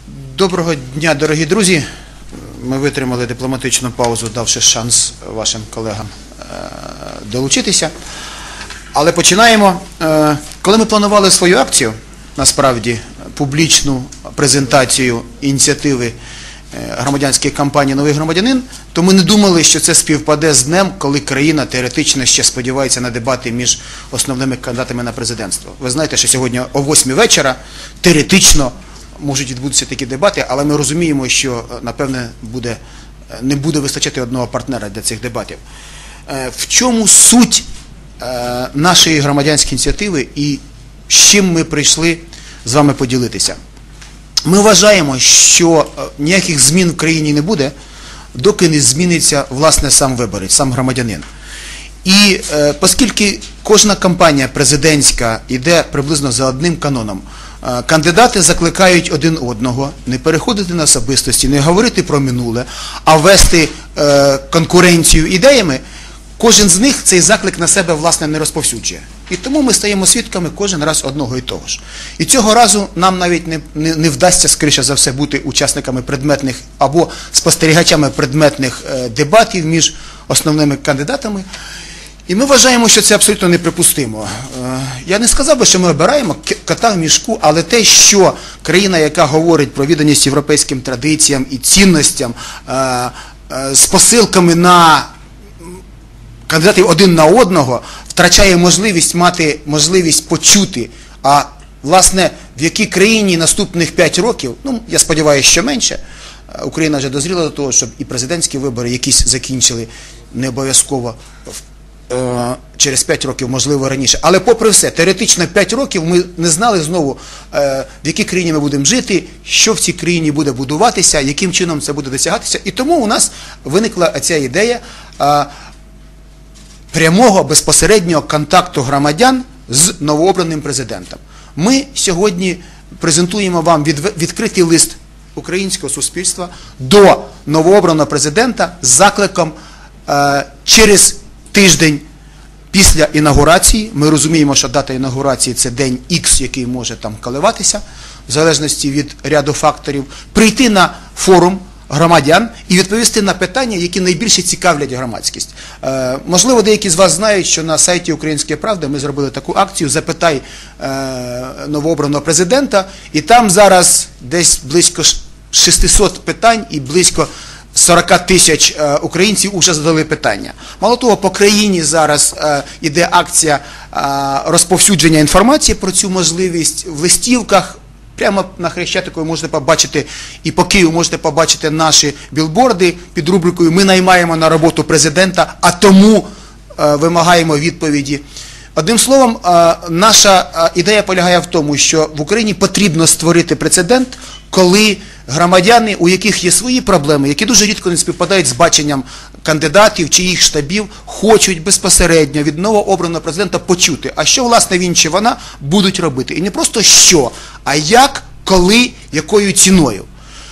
Доброго дня, дорогі друзі. Ми витримали дипломатичну паузу, давши шанс вашим колегам долучитися. Але починаємо. Коли ми планували свою акцію, насправді, публічну презентацію ініціативи громадянської кампанії «Новий громадянин», то ми не думали, що це співпаде з днем, коли країна теоретично ще сподівається на дебати між основними кандидатами на президентство. Ви знаєте, що сьогодні о 8 вечора теоретично можуть відбутися такі дебати, але ми розуміємо, що, напевне, не буде вистачати одного партнера для цих дебатів. В чому суть нашої громадянської ініціативи і з чим ми прийшли з вами поділитися? Ми вважаємо, що ніяких змін в країні не буде, доки не зміниться, власне, сам виборець, сам громадянин. І оскільки кожна кампанія президентська йде приблизно за одним каноном, кандидати закликають один одного не переходити на особистості, не говорити про минуле, а вести конкуренцію ідеями, кожен з них цей заклик на себе, власне, не розповсюджує. І тому ми стаємо свідками кожен раз одного і того ж. І цього разу нам навіть не вдасться, скоріше за все, бути учасниками предметних або спостерігачами предметних дебатів між основними кандидатами. І ми вважаємо, що це абсолютно неприпустимо. Я не сказав би, що ми обираємо кота в мішку, але те, що країна, яка говорить про відданість європейським традиціям і цінностям, з посилками на кандидатів один на одного, втрачає можливість мати можливість почути, а, власне, в якій країні наступних 5 років, я сподіваюся, що менше, Україна вже дозріла до того, щоб і президентські вибори якісь закінчили, не обов'язково через 5 років, можливо, раніше. Але попри все, теоретично 5 років ми не знали знову, в якій країні ми будемо жити, що в цій країні буде будуватися, яким чином це буде досягатися. І тому у нас виникла ця ідея прямого, безпосереднього контакту громадян з новообраним президентом. Ми сьогодні презентуємо вам відкритий лист українського суспільства до новообраного президента з закликом через тиждень після інаугурації, ми розуміємо, що дата інаугурації – це день Х, який може там коливатися, в залежності від ряду факторів, прийти на форум громадян і відповісти на питання, які найбільше цікавлять громадськість. Можливо, деякі з вас знають, що на сайті «Української правди» ми зробили таку акцію «Запитай новообраного президента», і там зараз десь близько 600 питань і близько 40 тисяч українців вже задали питання. Мало того, по країні зараз йде акція розповсюдження інформації про цю можливість в листівках. Прямо на Хрещатику ви можете побачити, і по Києву можете побачити наші білборди під рубрикою «Ми наймаємо на роботу президента, а тому вимагаємо відповіді». Одним словом, наша ідея полягає в тому, що в Україні потрібно створити прецедент, коли громадяни, у яких є свої проблеми, які дуже рідко не співпадають з баченням кандидатів чи їх штабів, хочуть безпосередньо від новообраного президента почути, а що, власне, він чи вона будуть робити. І не просто що, а як, коли, якою ціною.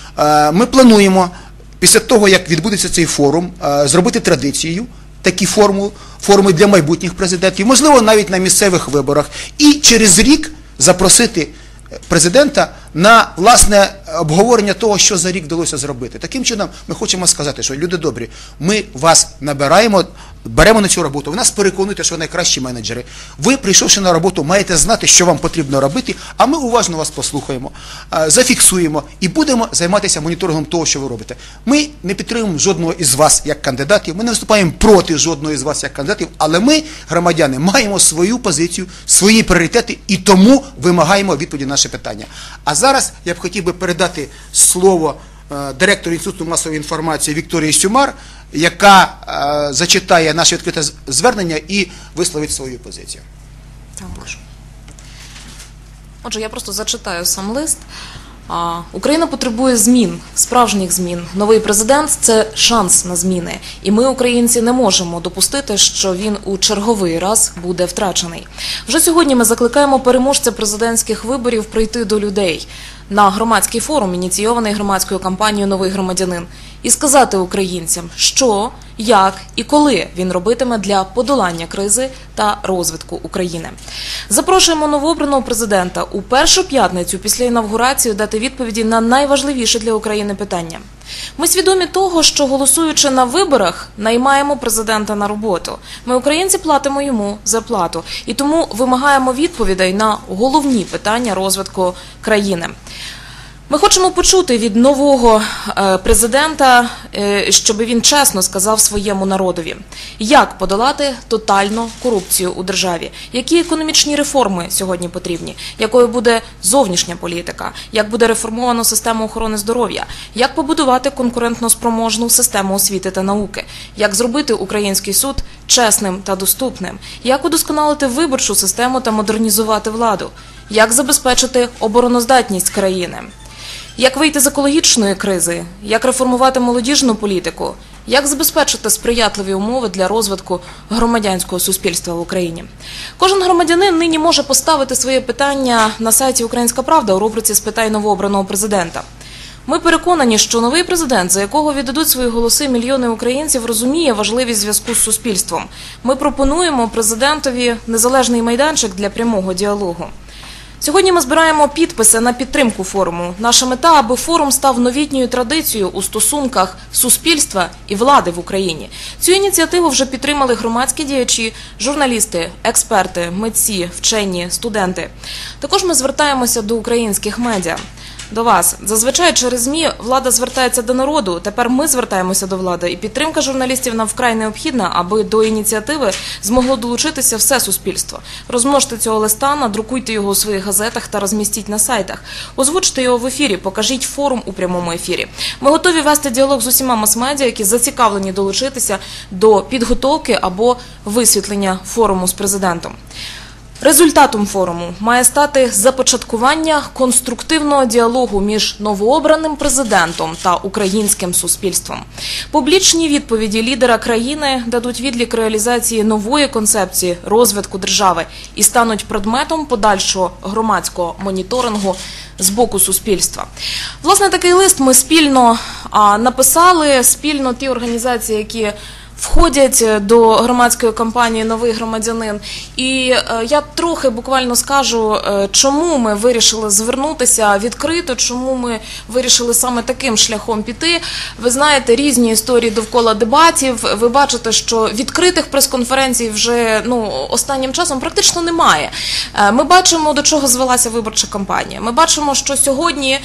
Ми плануємо, після того, як відбудеться цей форум, зробити традицією, такі форуми для майбутніх президентів, можливо, навіть на місцевих виборах, і через рік запросити президента на, власне, обговорення того, що за рік вдалося зробити. Таким чином, ми хочемо сказати, що, люди добрі, ми вас набираємо, беремо на цю роботу, ви нас переконуєте, що ви найкращі менеджери. Ви, прийшовши на роботу, маєте знати, що вам потрібно робити, а ми уважно вас послухаємо, зафіксуємо і будемо займатися моніторингом того, що ви робите. Ми не підтримуємо жодного із вас як кандидатів, ми не виступаємо проти жодного із вас як кандидатів, але ми, громадяни, маємо свою позицію, свої пріоритети і тому вимагаємо відповіді на наші питання. А зараз я б хотів би передати слово директору Інституту масової інформації Вікторії Сюмар, яка зачитає наше відкрите звернення і висловить свою позицію. Так, прошу. Отже, я просто зачитаю сам лист. Україна потребує змін, справжніх змін. Новий президент – це шанс на зміни. І ми, українці, не можемо допустити, що він у черговий раз буде втрачений. Вже сьогодні ми закликаємо переможця президентських виборів прийти до людей на громадський форум, ініційований громадською кампанією «Новий громадянин». і сказати українцям, що, як і коли він робитиме для подолання кризи та розвитку України. Запрошуємо новообраного президента у першу п'ятницю після інавгурації дати відповіді на найважливіше для України питання. Ми свідомі того, що голосуючи на виборах, наймаємо президента на роботу. Ми, українці, платимо йому зарплату і тому вимагаємо відповідей на головні питання розвитку країни. Ми хочемо почути від нового президента, щоб він чесно сказав своєму народові, як подолати тотальну корупцію у державі, які економічні реформи сьогодні потрібні, якою буде зовнішня політика, як буде реформовано систему охорони здоров'я, як побудувати конкурентноспроможну систему освіти та науки, як зробити український суд чесним та доступним, як удосконалити виборчу систему та модернізувати владу, як забезпечити обороноздатність країни. Як вийти з екологічної кризи, як реформувати молодіжну політику, як забезпечити сприятливі умови для розвитку громадянського суспільства в Україні. Кожен громадянин нині може поставити своє питання на сайті «Українська правда» у рубриці «Спитай новообраного президента». Ми переконані, що новий президент, за якого віддадуть свої голоси мільйони українців, розуміє важливість зв'язку з суспільством. Ми пропонуємо президентові незалежний майданчик для прямого діалогу. Сьогодні ми збираємо підписи на підтримку форуму. Наша мета – аби форум став новітньою традицією у стосунках суспільства і влади в Україні. Цю ініціативу вже підтримали громадські діячі, журналісти, експерти, митці, вчені, студенти. Також ми звертаємося до українських медіа. До вас. Зазвичай через ЗМІ влада звертається до народу, тепер ми звертаємося до влади. І підтримка журналістів нам вкрай необхідна, аби до ініціативи змогло долучитися все суспільство. Розмножте цього листа, надрукуйте його у своїх газетах та розмістіть на сайтах. Озвучте його в ефірі, покажіть форум у прямому ефірі. Ми готові вести діалог з усіма мас-медіа, які зацікавлені долучитися до підготовки або висвітлення форуму з президентом. Результатом форуму має стати започаткування конструктивного діалогу між новообраним президентом та українським суспільством. Публічні відповіді лідера країни дадуть відлік реалізації нової концепції розвитку держави і стануть предметом подальшого громадського моніторингу з боку суспільства. Власне, такий лист ми спільно написали, спільно ті організації, які входять до громадської кампанії «Новий громадянин». І я трохи буквально скажу, чому ми вирішили звернутися відкрито, чому ми вирішили саме таким шляхом піти. Ви знаєте, різні історії довкола дебатів. Ви бачите, що відкритих прес-конференцій вже останнім часом практично немає. Ми бачимо, до чого звелася виборча кампанія. Ми бачимо, що сьогодні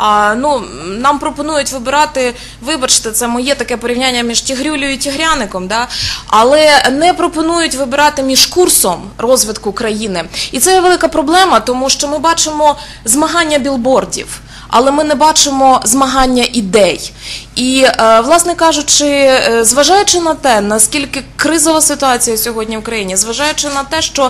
нам пропонують вибирати, вибачте, це моє таке порівняння між Тігрюлею і Тігряником, але не пропонують вибирати між курсом розвитку країни. І це є велика проблема, тому що ми бачимо змагання білбордів, але ми не бачимо змагання ідей. І, власне кажучи, зважаючи на те, наскільки кризова ситуація сьогодні в країні, зважаючи на те, що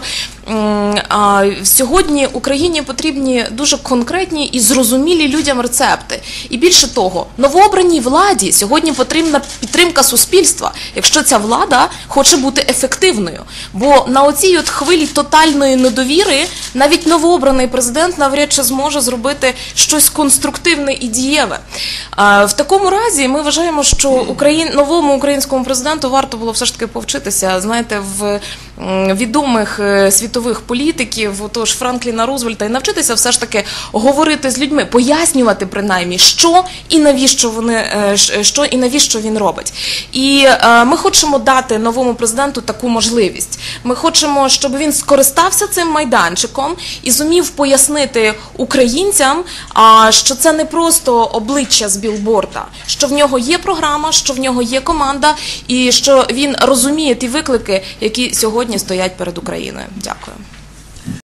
сьогодні Україні потрібні дуже конкретні і зрозумілі людям рецепти. І більше того, новообраній владі сьогодні потрібна підтримка суспільства, якщо ця влада хоче бути ефективною. Бо на оцій хвилі тотальної недовіри навіть новообраний президент навряд чи зможе зробити щось конструктивне і дієве. В такому разі ми вважаємо, що новому українському президенту варто було все ж таки повчитися, знаєте, в відомих світових політиків, отож Франкліна Рузвельта, і навчитися все ж таки говорити з людьми, пояснювати принаймні, що і навіщо він робить. І ми хочемо дати новому президенту таку можливість. Ми хочемо, щоб він скористався цим майданчиком і зумів пояснити українцям, що це не просто обличчя з білборда, що в нього є програма, що в нього є команда і що він розуміє ті виклики, які сьогодні стоять перед Україною. Дякую.